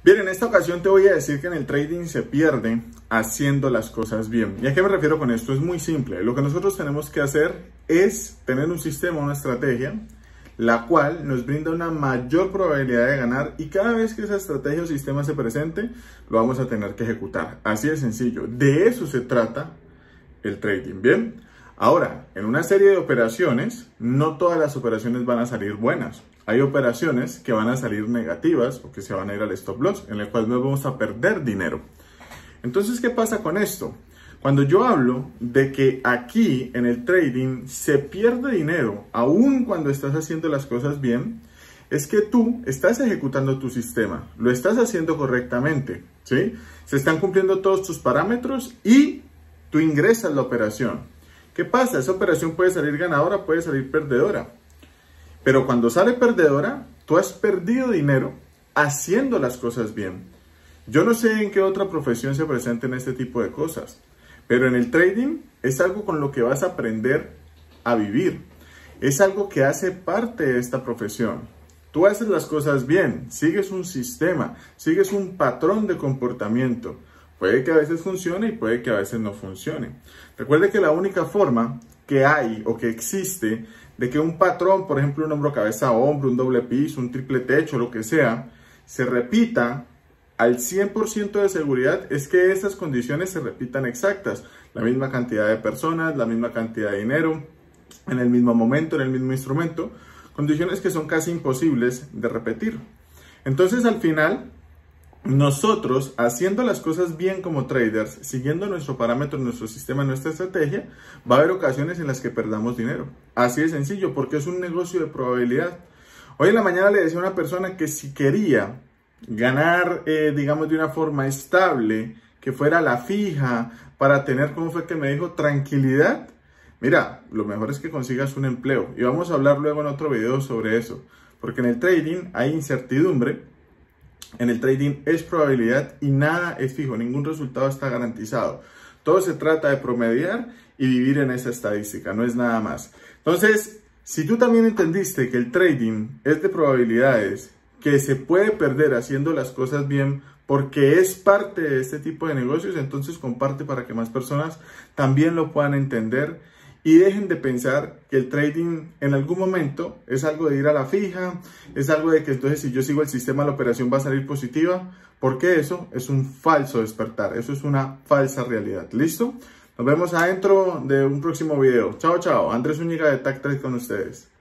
Bien, en esta ocasión te voy a decir que en el trading se pierde haciendo las cosas bien. ¿Y a qué me refiero con esto? Es muy simple. Lo que nosotros tenemos que hacer es tener un sistema, una estrategia, la cual nos brinda una mayor probabilidad de ganar, y cada vez que esa estrategia o sistema se presente, lo vamos a tener que ejecutar. Así de sencillo. De eso se trata el trading. Bien. Ahora, en una serie de operaciones, no todas las operaciones van a salir buenas. Hay operaciones que van a salir negativas o que se van a ir al stop loss, en el cual nos vamos a perder dinero. Entonces, ¿qué pasa con esto? Cuando yo hablo de que aquí en el trading se pierde dinero, aun cuando estás haciendo las cosas bien, es que tú estás ejecutando tu sistema, lo estás haciendo correctamente, ¿sí? Se están cumpliendo todos tus parámetros y tú ingresas la operación. ¿Qué pasa? Esa operación puede salir ganadora, puede salir perdedora. Pero cuando sale perdedora, tú has perdido dinero haciendo las cosas bien. Yo no sé en qué otra profesión se presenten este tipo de cosas, pero en el trading es algo con lo que vas a aprender a vivir. Es algo que hace parte de esta profesión. Tú haces las cosas bien, sigues un sistema, sigues un patrón de comportamiento. Puede que a veces funcione y puede que a veces no funcione. Recuerde que la única forma que hay o que existe de que un patrón, por ejemplo, un hombro, cabeza, hombro, un doble piso, un triple techo, lo que sea, se repita al 100% de seguridad, es que esas condiciones se repitan exactas. La misma cantidad de personas, la misma cantidad de dinero, en el mismo momento, en el mismo instrumento. Condiciones que son casi imposibles de repetir. Entonces, al final, nosotros, haciendo las cosas bien como traders, siguiendo nuestro parámetro, nuestro sistema, nuestra estrategia, va a haber ocasiones en las que perdamos dinero. Así de sencillo, porque es un negocio de probabilidad. Hoy en la mañana le decía a una persona que si quería ganar, digamos, de una forma estable, que fuera la fija, para tener, ¿cómo fue que me dijo? Tranquilidad. Mira, lo mejor es que consigas un empleo. Y vamos a hablar luego en otro video sobre eso. Porque en el trading hay incertidumbre. En el trading es probabilidad y nada es fijo, ningún resultado está garantizado. Todo se trata de promediar y vivir en esa estadística, no es nada más. Entonces, si tú también entendiste que el trading es de probabilidades, que se puede perder haciendo las cosas bien porque es parte de este tipo de negocios, entonces comparte para que más personas también lo puedan entender. Y dejen de pensar que el trading en algún momento es algo de ir a la fija, es algo de que entonces si yo sigo el sistema la operación va a salir positiva, porque eso es un falso despertar, eso es una falsa realidad. ¿Listo? Nos vemos adentro de un próximo video. Chao, chao. Andrés Zúñiga de TAC Trade con ustedes.